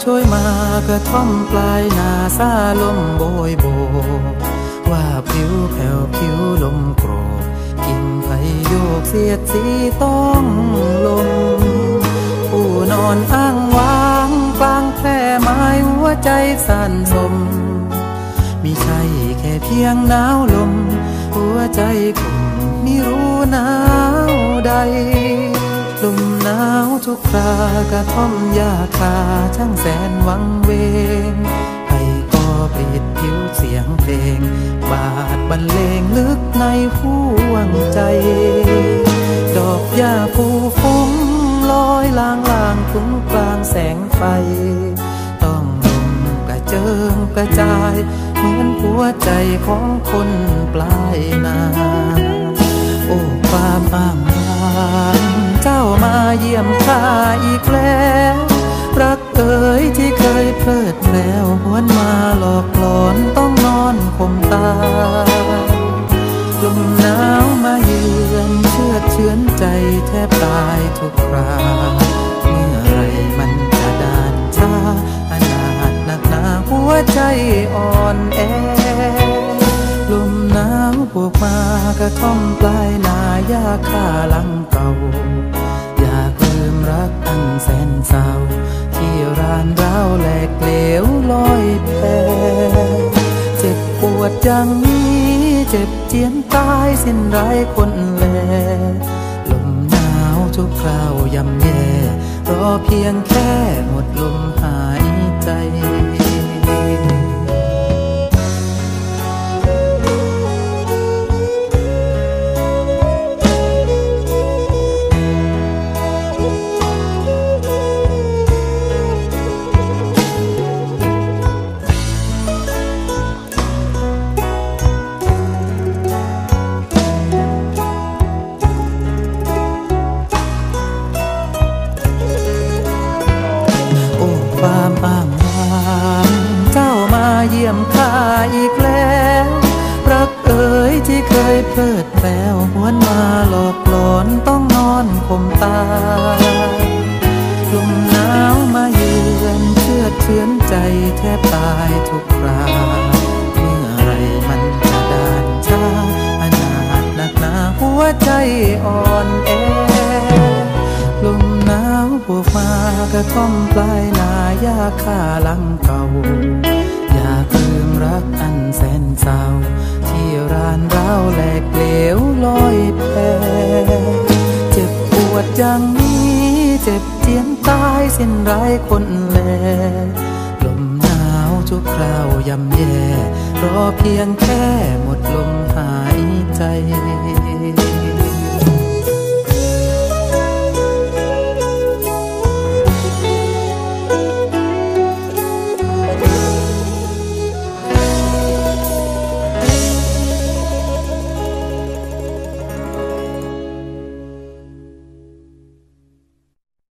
ยมากระท่อมปลายนาซาลมโบยโบว่าผิวแผ่วผิวลมโกรกกิ่งไผ่โยกเสียดสีต้องลมผู้นอนอ้างว้างกลางแพร่ไม้หัวใจสั่นสมมิใช่แค่เพียงหนาวลมหัวใจคงไม่รู้หนาวใดลมหนาวทุกครากระท่อมยาคาช่างแสนวังเวงให้ก็ปิดผิวเสียงเพลงบาดบรรเลงลึกในห่วงใจดอกหญ้าฟูฟุ้งลอยลางลางคุ้มกลางแสงไฟต้องลมกระเจิงกระจายเหมือนหัวใจของคนปลายนาโอ้ความอ้างว้างเจ้ามาเยี่ยมข้าอีกแล้วรักเอ๋ยที่เคยเพลิดแล้วหวนมาหลอกหลอนต้องนอนคมตาลมหนาวมาเยือนเชือดเชื้อนใจแทบตายทุกคราเมื่อไรมันจะด่านช้าอนาถหนักหนาหัวใจอ่อนแอลมหนาวบวกมากระท่อมปลายนาหญ้าคาหลังเก่าอยากลืมรักอันแสนเศร้าที่รานร้าวแหลกเหลวลอยแพเจ็บปวดอย่างนี้เจ็บเจียนตายสิ้นไร้คนแลลมหนาวทุกคราวยำแย่รอเพียงแค่หมดลมหายใจความอ้างว้างเจ้ามาเยี่ยมข้าอีกแล้วรักเอ๋ยที่เคยเพลิดแล้วหวนมาหลอกหลอนต้องนอนคมตาลมหนาวมาเยือนเชือดเชื้อนใจแทบตายทุกคราเมื่อไรมันจะด่านช้าอนาถหนักหนาหัวใจอ่อนแอลมหนาวบวกมากระท่อมปลายนาหญ้าคาหลังเก่าอยากลืมรักอันแสนเศร้าที่รานร้าวแหลกเหลวลอยแพเจ็บปวดอย่างนี้เจ็บเจียนตายสิ้นไร้คนแลลมหนาวทุกคราวยำแย่รอเพียงแค่หมดลมหายใจ